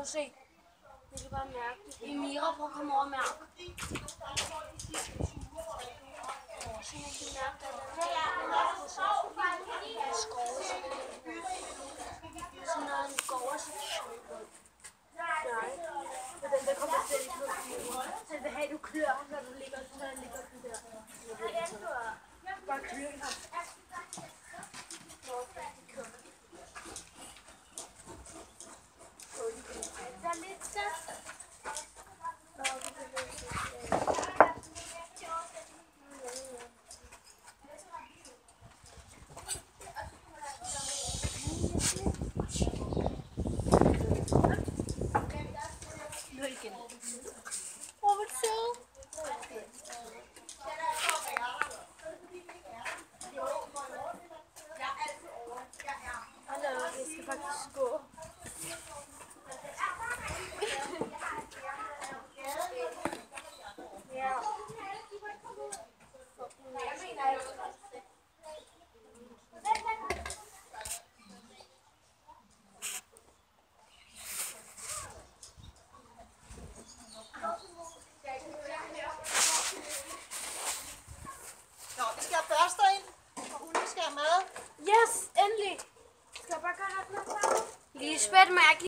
se. Vi kan bare mærke det. Emira, prøv at komme over og mærke. Så man kan mærke, at den skåret sig. Så når den går, så nej. Men den der kommer slet ikke ud. Så jeg vil have, at du klør, når du ligger den der. Bare klør den her. Der er lidt så. Nu igen. Hvor er det sød? Hallo, jeg skal faktisk gå. Ja. Nå, vi skal have børster ind, og hunde skal have mad. Yes, endelig. Skal jeg bare gøre noget? Lisbeth, må jeg